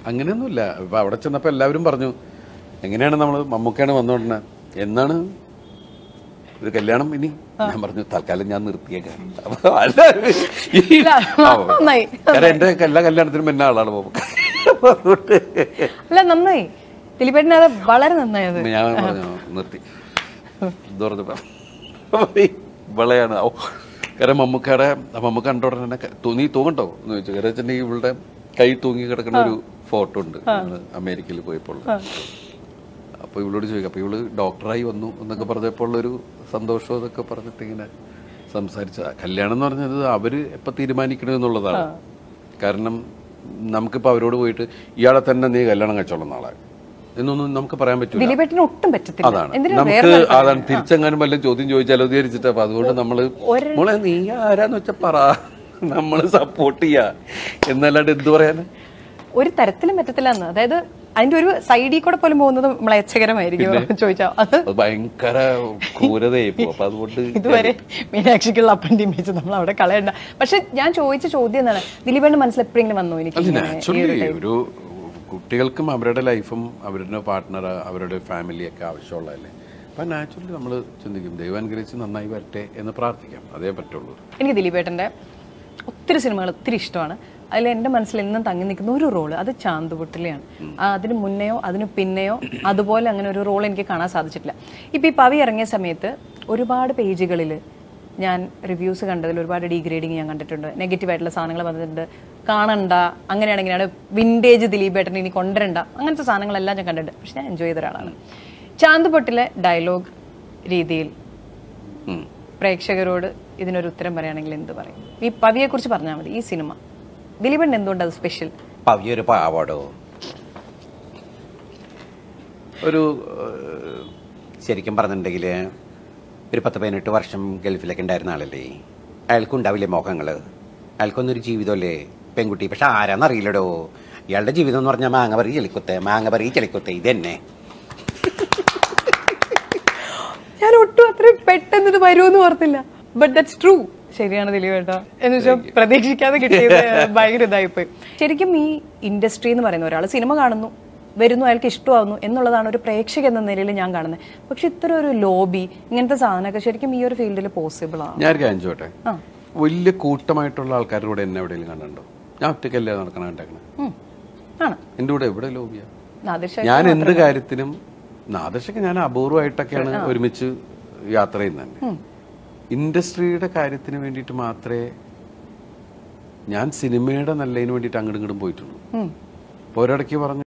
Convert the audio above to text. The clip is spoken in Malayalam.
അങ്ങനെയൊന്നുമില്ല. ഇപ്പൊ അവിടെ ചെന്നപ്പോ എല്ലാവരും പറഞ്ഞു എങ്ങനെയാണ് നമ്മള് മമ്മൂക്കയാണ് വന്നോണ്ടിരുന്നത്, എന്നാണ് ഒരു കല്യാണം ഇനി? ഞാൻ പറഞ്ഞു തൽക്കാലം ഞാൻ നിർത്തിയേക്കാം. എന്റെ എല്ലാ കല്യാണത്തിനും എന്നെ ആളാണ് മമ്മൂക്ക. അല്ല നന്നായി ദിലീപേട്ടൻ, അത് വളരെ നന്നായി. ഞാൻ പറഞ്ഞു നിർത്തി ഇവളെയാണ്. കാരണം മമ്മൂക്ക കണ്ട ഉടനെ തന്നെ നീ തൂങ്ങണ്ടോ എന്ന് ചോദിച്ചു. കാരണം വെച്ചിട്ടുണ്ടെങ്കിൽ ഇവളുടെ കൈ തൂങ്ങി കിടക്കുന്ന ഒരു ഫോട്ടോ ഉണ്ട് അമേരിക്കയിൽ പോയപ്പോൾ. അപ്പൊ ഇവളോട് ചോദിക്കും. അപ്പൊ ഇവള് ഡോക്ടറായി വന്നു എന്നൊക്കെ പറഞ്ഞപ്പോൾ ഒരു സന്തോഷം അതൊക്കെ പറഞ്ഞിട്ട് ഇങ്ങനെ സംസാരിച്ച. കല്യാണം എന്ന് പറഞ്ഞത് അവര് എപ്പൊ തീരുമാനിക്കണമെന്നുള്ളതാണ്. കാരണം നമുക്കിപ്പോ അവരോട് പോയിട്ട് ഇയാളെ തന്നെ നീ കല്യാണം കഴിച്ചോളും നാളെ എന്നൊന്നും നമുക്ക് പറയാൻ പറ്റില്ല. അതാണ് നമുക്ക് അതാണ് തിരിച്ചെങ്ങാനും വല്ല ചോദ്യം ചോദിച്ചാലോ വിചാരിച്ചിട്ട്. അപ്പൊ അതുകൊണ്ട് നമ്മള് മോളെ നീ ആരാന്ന് വെച്ചാ പറ, നമ്മള് സപ്പോർട്ട് ചെയ്യാ എന്നല്ലാണ്ട് എന്ത് പറയാന് ഒരു തരത്തിലും പറ്റത്തില്ല. അതായത് അതിന്റെ ഒരു സൈഡിൽ കൂടെ പോലും പോകുന്നത് മ്ലേച്ഛകരമായിരിക്കും ചോദിച്ചാൽ. അത് ഭയങ്കര ക്രൂരതയായിപ്പോ. അപ്പൊ അതുകൊണ്ട് ഇതുവരെ മീനാക്ഷിക്കുള്ള അപ്പന്റെ ഇമേജ് നമ്മൾ അവിടെ കളയണ്ട. പക്ഷെ ഞാൻ ചോദിച്ച ചോദ്യം എന്താണ്, ദിലീപേന്റെ മനസ്സിൽ എപ്പോഴെങ്കിലും വന്നോ എനിക്ക് ഒരു കുട്ടികൾക്കും അവരുടെ ലൈഫും അവരുടെ പാർട്ട്ണർ അവരുടെ ഫാമിലിയൊക്കെ ആവശ്യമുള്ളതല്ലേ. അപ്പൊ നാച്ചുറലി നമ്മൾ ചിന്തിക്കും ദൈവം അനുഗ്രഹിച്ച് നന്നായി വരട്ടെ എന്ന് പ്രാർത്ഥിക്കാം. അതേ പറ്റുള്ളൂ. എനിക്ക് ദിലീപേട്ടന്റെ ഒത്തിരി സിനിമകൾ ഒത്തിരി ഇഷ്ടമാണ്. അതിൽ എൻ്റെ മനസ്സിൽ എന്നും തങ്ങി നിൽക്കുന്ന ഒരു റോള് അത് ചാന്തുപൊട്ടിലെയാണ്. അതിന് മുന്നെയോ അതിന് പിന്നെയോ അതുപോലെ അങ്ങനെ ഒരു റോൾ എനിക്ക് കാണാൻ സാധിച്ചിട്ടില്ല. ഇപ്പം ഈ പവി ഇറങ്ങിയ സമയത്ത് ഒരുപാട് പേജുകളിൽ ഞാൻ റിവ്യൂസ് കണ്ടതിൽ ഒരുപാട് ഡീഗ്രേഡിങ് ഞാൻ കണ്ടിട്ടുണ്ട്. നെഗറ്റീവായിട്ടുള്ള സാധനങ്ങൾ വന്നിട്ടുണ്ട്. കാണണ്ട, അങ്ങനെയാണെങ്കിലാണ് വിൻറ്റേജ് ദിലീപേട്ടൻ ഇനി കൊണ്ടുവരണ്ട, അങ്ങനത്തെ സാധനങ്ങളെല്ലാം ഞാൻ കണ്ടിട്ടുണ്ട്. പക്ഷെ ഞാൻ എൻജോയ് ചെയ്ത ഒരാളാണ്. ചാന്തുപൊട്ടിലെ ഡയലോഗ് രീതിയിൽ പ്രേക്ഷകരോട് ഇതിനൊരു ഉത്തരം പറയുകയാണെങ്കിൽ എന്ത് പറയും? ഈ പവിയെ കുറിച്ച് പറഞ്ഞാൽ മതി. ഈ സിനിമ ദിലീപൻ എന്തുകൊണ്ട് അത് സ്പെഷ്യൽ? പവിയൊരു പാവാടോ. ഒരു ശരിക്കും പറഞ്ഞിട്ടുണ്ടെങ്കിൽ ഒരു 10-18 വർഷം ഗൾഫിലൊക്കെ ഉണ്ടായിരുന്ന ആളല്ലേ. അയാൾക്കുണ്ടാവില്ലേ മോഹങ്ങള്? അയാൾക്കൊന്നൊരു ജീവിതമല്ലേ പെൺകുട്ടി. പക്ഷെ ആരാന്നറിയില്ലടോ. ഇയാളുടെ ജീവിതം എന്ന് പറഞ്ഞാൽ മാങ്ങ പറി ചെളിക്കുത്തെ ഇത് തന്നെ. ഞാൻ ഒട്ടും അത്രയും പെട്ടെന്ന് ഇത് വരുമെന്ന് ഓർത്തില്ല. But that's true. ശരിയാണ് ദിലീപേട്ടാ. എന്ന് വെച്ചാൽ പ്രതീക്ഷിക്കാതെ കിട്ടിയത് ഭയങ്കര ഇതായിപ്പോയി. ശരിക്കും ഈ ഇൻഡസ്ട്രി എന്ന് പറയുന്ന ഒരാൾ സിനിമ കാണുന്നു, വരുന്നു, അയാൾക്ക് ഇഷ്ടമാവുന്നു എന്നുള്ളതാണ് ഒരു പ്രേക്ഷക എന്ന നിലയിൽ ഞാൻ കാണുന്നത്. പക്ഷെ ഇത്ര ഒരു ലോബി ഇങ്ങനത്തെ സാധനമൊക്കെ ശരിക്കും ഈ ഒരു ഫീൽഡിൽ പോസിബിൾ ആണ്. ഞാൻ കാണിച്ചോട്ടെ, വലിയ കൂട്ടമായിട്ടുള്ള ആൾക്കാരുടെ കൂടെ എന്നെ എവിടെയെങ്കിലും കണ്ടോ? ഞാൻ ഒറ്റയ്ക്കല്ലേ നടക്കണ കണ്ടേക്കണേ. എന്റെ കൂടെ എവിടെ ലോബിയാ? ഞാൻ എന്ത് കാര്യത്തിനും നാദർശക്ക് ഞാൻ അപൂർവമായിട്ടൊക്കെയാണ് ഒരുമിച്ച് യാത്ര ചെയ്യുന്നത്. ഇൻഡസ്ട്രിയുടെ കാര്യത്തിന് വേണ്ടിയിട്ട് മാത്രമേ ഞാൻ സിനിമയുടെ നല്ലതിന് വേണ്ടിയിട്ട് അങ്ങോട്ടും ഇങ്ങോട്ടും പോയിട്ടുള്ളൂ. ഒരിടയ്ക്ക് പറഞ്ഞു